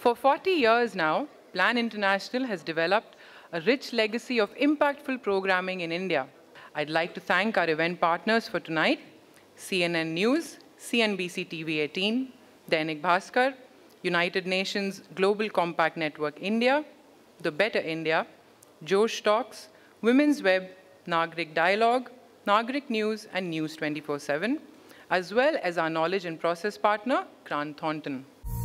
For 40 years now, Plan International has developed a rich legacy of impactful programming in India. I'd like to thank our event partners for tonight: CNN News, CNBC TV 18, Dainik Bhaskar, United Nations Global Compact Network India, The Better India, Josh Talks, Women's Web, Nagrik Dialogue, Nagrik News, and News 24/7, as well as our knowledge and process partner, Grant Thornton.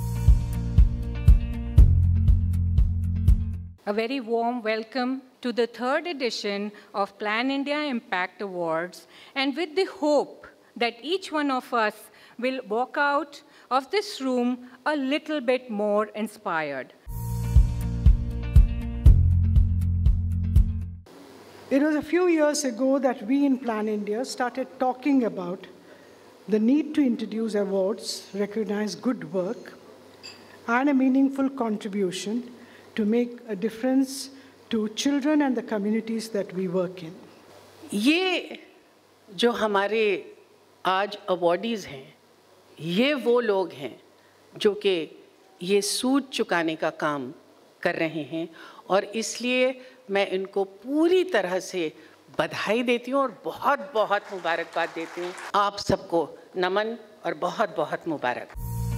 A very warm welcome to the third edition of Plan India Impact Awards, and with the hope that each one of us will walk out of this room a little bit more inspired. It was a few years ago that we in Plan India started talking about the need to introduce awards, recognize good work, and a meaningful contribution to make a difference to children and the communities that we work in. ये जो हमारे आज awardees हैं, ये वो लोग हैं जो कि ये सूद चुकाने का काम कर रहे हैं, और इसलिए मैं इनको पूरी तरह से बधाई देती हूँ और बहुत बहुत मुबारकबाद देती हूँ। आप सबको नमन और बहुत बहुत मुबारक।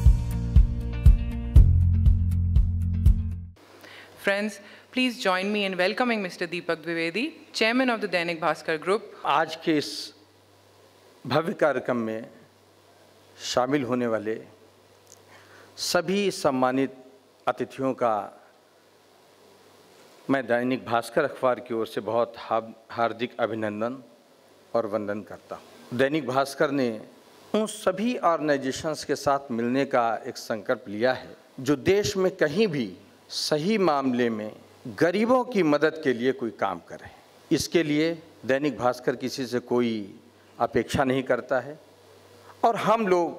Friends, please join me in welcoming Mr. Deepak Dwivedi, Chairman of the Dainik Bhaskar Group. आज के इस भव्य कार्यक्रम में शामिल होने वाले सभी सम्मानित अतिथियों का मैं दैनिक भास्कर अखबार की ओर से बहुत हार्दिक अभिनंदन और वंदन करता हूँ। दैनिक भास्कर ने उन सभी ऑर्गेनाइजेशंस के साथ मिलने का एक संकल्प लिया है जो देश में कहीं भी सही मामले में गरीबों की मदद के लिए कोई काम करे। इसके लिए दैनिक भास्कर किसी से कोई अपेक्षा नहीं करता है, और हम लोग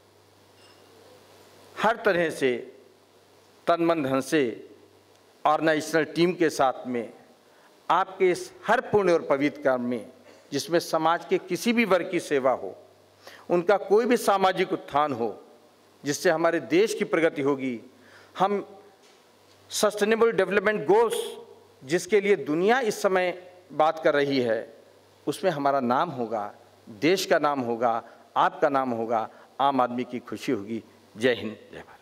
हर तरह से तन मन धन से ऑर्गेनाइजेशनल टीम के साथ में आपके इस हर पुण्य और पवित्र काम में, जिसमें समाज के किसी भी वर्ग की सेवा हो, उनका कोई भी सामाजिक उत्थान हो, जिससे हमारे देश की प्रगति होगी, हम सस्टेनेबल डेवलपमेंट गोल्स जिसके लिए दुनिया इस समय बात कर रही है, उसमें हमारा नाम होगा, देश का नाम होगा, आपका नाम होगा, आम आदमी की खुशी होगी। जय हिंद, जय Bharat.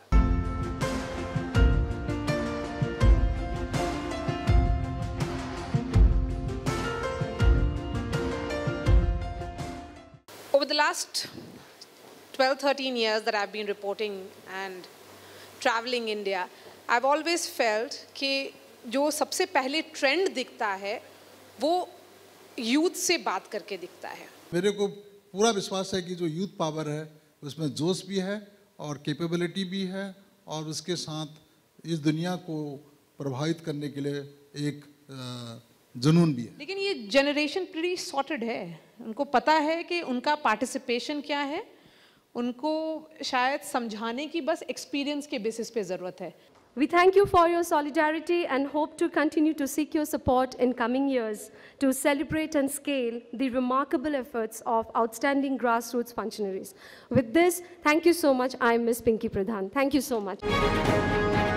Over the last 12-13 years that I've been reporting and traveling India, I've always felt कि जो सबसे पहले ट्रेंड दिखता है वो यूथ से बात करके दिखता है। मेरे को पूरा विश्वास है कि जो यूथ पावर है उसमें जोश भी है और कैपेबिलिटी भी है, और उसके साथ इस दुनिया को प्रभावित करने के लिए एक जुनून भी है। लेकिन ये जनरेशन प्रीटी सॉर्टेड है, उनको पता है कि उनका पार्टिसिपेशन क्या है, उनको शायद समझाने की बस एक्सपीरियंस के बेसिस पे ज़रूरत है। We thank you for your solidarity and hope to continue to seek your support in coming years to celebrate and scale the remarkable efforts of outstanding grassroots functionaries. With this, thank you so much. I'm Ms. Pinky Pradhan. Thank you so much.